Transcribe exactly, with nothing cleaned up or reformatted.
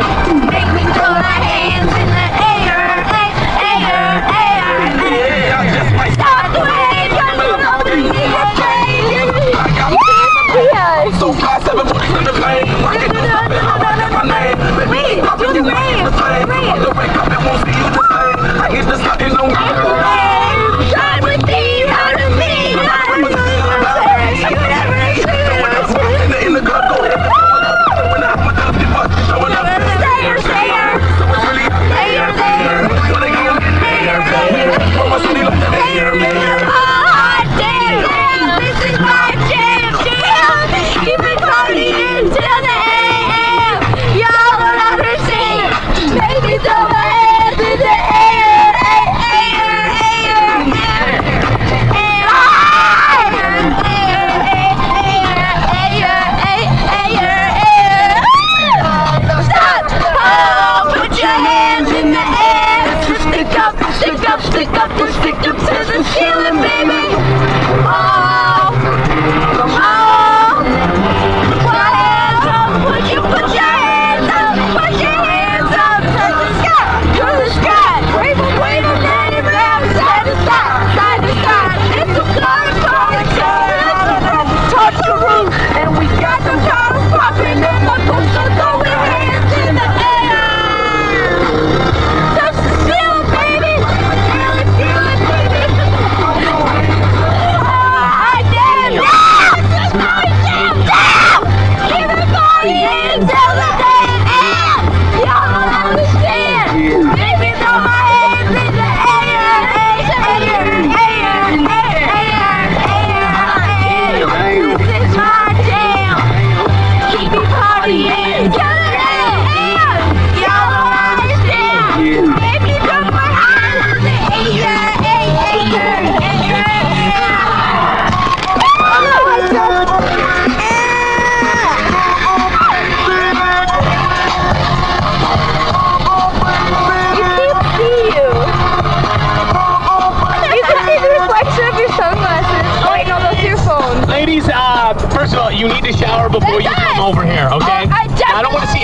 Make me throw my hands in the air, air, air, air. Start the wave, cause you know we need a change. Yeah. So fast, seven points in the lane. Rocket the stop it, I'm running my name. Baby, pop in the rain. The wake up, it won't see you the same. I hit the spot, it don't matter. Try with me, out of me. Shoot ever, shoot ever. In the club, go ahead. When I'm with the people, showing up. Stayer, stayer. Stayer, stayer. When they go in there, baby. Oh, my city like the air, man. Oh, damn. This is my jam, jam. Keep it partying till the A M. Y'all don't understand. Make me throw my hands in the air, air, air, air. Stick up, stick up, and stick up to the ceiling, baby. Oh, oh. Put your hands up, put your, put your hands up, put your hands up to the sky, to the sky. Wave them, wave them, let it round, side to side, side to side. It's a cloud, cloud, cloud. Touch the roof, and we got them cars popping in the booth, so throw your hands in the air. Touch the ceiling, baby. Ladies, uh, first of all, you need to shower before you come over here, okay? Oh, I, I don't want to see